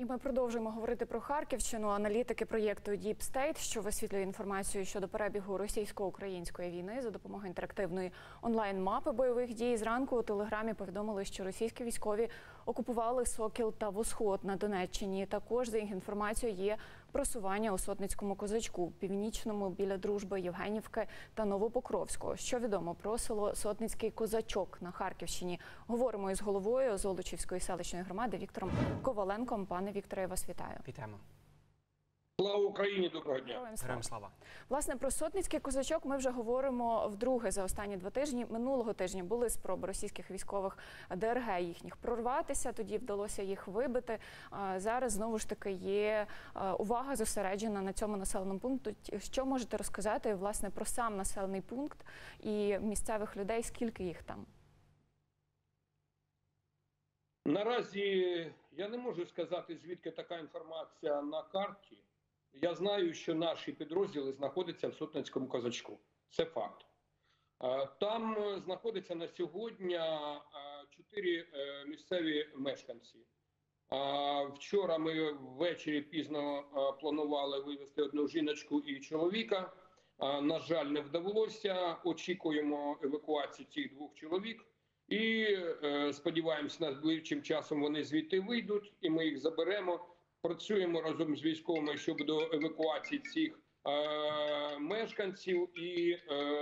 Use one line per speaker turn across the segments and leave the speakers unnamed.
І ми продовжуємо говорити про Харківщину. Аналітики проєкту Deep State, що висвітлює інформацію щодо перебігу російсько-української війни за допомогою інтерактивної онлайн-мапи бойових дій. Зранку у Телеграмі повідомили, що російські військові окупували Сокіл та Восход на Донеччині. Також, за їх інформацією, є просування у Сотницькому Козачку, Північному біля Дружби, Євгенівки та Новопокровського. Що відомо про село Сотницький Козачок на Харківщині? Говоримо із головою Золочівської селищної громади Віктором Коваленком. Пане Вікторе, я вас вітаю.
Вітаємо.
Слава Україні, доброго дня.
Героям слава.
Власне, про Сотницький Козачок ми вже говоримо вдруге за останні 2 тижні. Минулого тижня були спроби російських військових ДРГ їхніх прорватися, тоді вдалося їх вибити. Зараз, знову ж таки, є увага зосереджена на цьому населеному пункту. Що можете розказати, власне, про сам населений пункт і місцевих людей, скільки їх там?
Наразі я не можу сказати, звідки така інформація на карті. Я знаю, що наші підрозділи знаходяться в Сотницькому Козачку. Це факт. Там знаходиться на сьогодні 4 місцеві мешканці. Вчора ми ввечері пізно планували вивезти одну жіночку і чоловіка. На жаль, не вдалося. Очікуємо евакуації цих 2 чоловік. І сподіваємося, найближчим часом вони звідти вийдуть, і ми їх заберемо. Працюємо разом з військовими щодо евакуації цих мешканців. І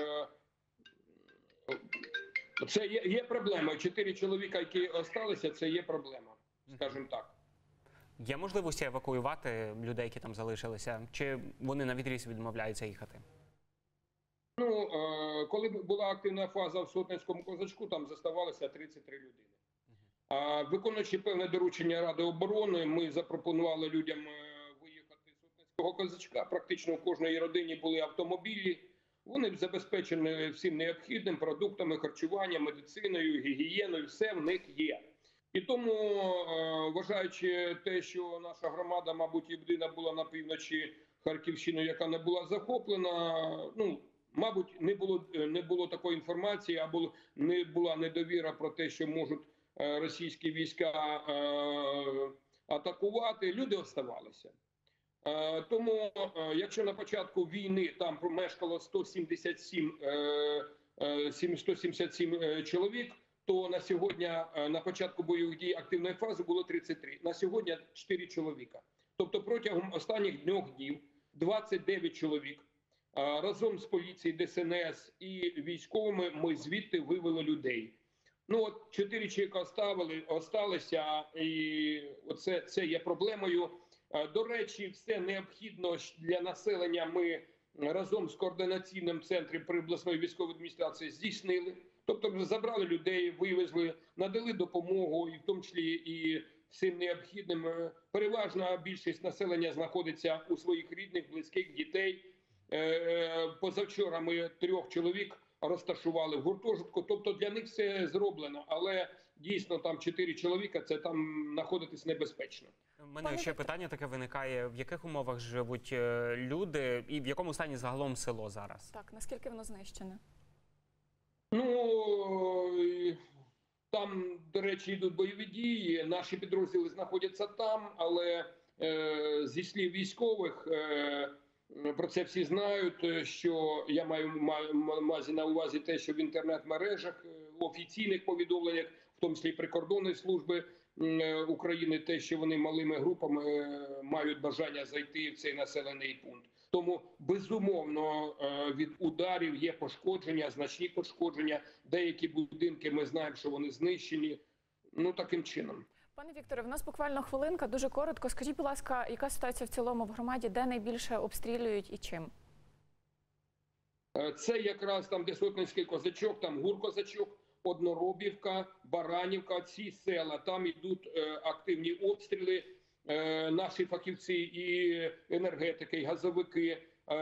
це є проблема. 4 чоловіка, які залишилися, це є проблема, скажімо так.
Є можливість евакуювати людей, які там залишилися? Чи вони навідріз відмовляються їхати?
Ну, коли була активна фаза в Сотницькому Козачку, там заставалося 33 людини. Виконуючи певне доручення Ради оборони, ми запропонували людям виїхати з Сотницького Козачка. Практично у кожної родині були автомобілі. Вони забезпечені всім необхідним продуктами, харчуванням, медициною, гігієною. Все в них є. І тому, вважаючи те, що наша громада, мабуть, єдина була на півночі Харківщини, яка не була захоплена, ну, мабуть, не було такої інформації, або не була недовіра про те, що можуть російські війська атакувати, люди оставалися. Тому, якщо на початку війни там мешкало 177 чоловік, то на сьогодні, на початку бойових дій активної фази було 33. На сьогодні 4 чоловіка. Тобто протягом останніх 2 днів 29 чоловік разом з поліцією, ДСНС і військовими ми звідти вивели людей. Ну от 4 чоловіка залишилися, і це є проблемою. До речі, все необхідно для населення ми разом з координаційним центром при обласної військової адміністрації здійснили. Тобто забрали людей, вивезли, надали допомогу, і в тому числі і всім необхідним. Переважна більшість населення знаходиться у своїх рідних, близьких, дітей. Позавчора ми 3 чоловік розташували в гуртожитку, тобто для них все зроблено, але дійсно там 4 чоловіка, це там знаходитись небезпечно.
У мене ще питання таке виникає, в яких умовах живуть люди і в якому стані загалом село зараз?
Так, наскільки воно знищене?
Ну, там, до речі, йдуть бойові дії, наші підрозділи знаходяться там, але зі слів військових, про це всі знають, що я маю на увазі те, що в інтернет-мережах, в офіційних повідомленнях, в тому числі прикордонної служби України, те, що вони малими групами мають бажання зайти в цей населений пункт. Тому, безумовно, від ударів є пошкодження, значні пошкодження. Деякі будинки, ми знаємо, що вони знищені. Ну, таким чином.
Пане Вікторе, в нас буквально хвилинка, дуже коротко. Скажіть, будь ласка, яка ситуація в цілому в громаді, де найбільше обстрілюють і чим?
Це якраз там, де Сотницький Козачок, там Гур-Козачок, Одноробівка, Баранівка, ці села. Там йдуть активні обстріли. Наші фахівці і енергетики, і газовики,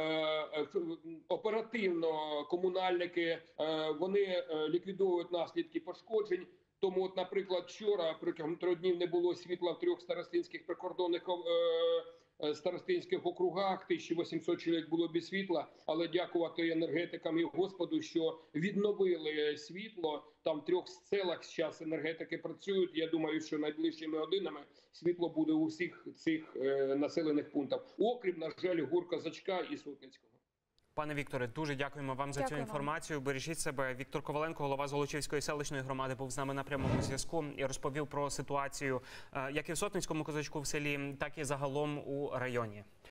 оперативно комунальники, вони ліквідовують наслідки пошкоджень. Тому, от, наприклад, вчора протягом 3 днів не було світла в 3 старостинських прикордонних старостинських округах, 1800 чоловік було без світла, але дякувати енергетикам і Господу, що відновили світло. Там в 3 селах зараз енергетики працюють. Я думаю, що найближчими годинами світло буде у всіх цих населених пунктах. Окрім, на жаль, Гур-Козачка і Сотницького.
Пане Вікторе, дуже дякуємо вам за цю
Дякую вам.
інформацію. Бережіть себе. Віктор Коваленко, голова Золочівської селищної громади, був з нами на прямому зв'язку і розповів про ситуацію як і в Сотницькому Козачку в селі, так і загалом у районі.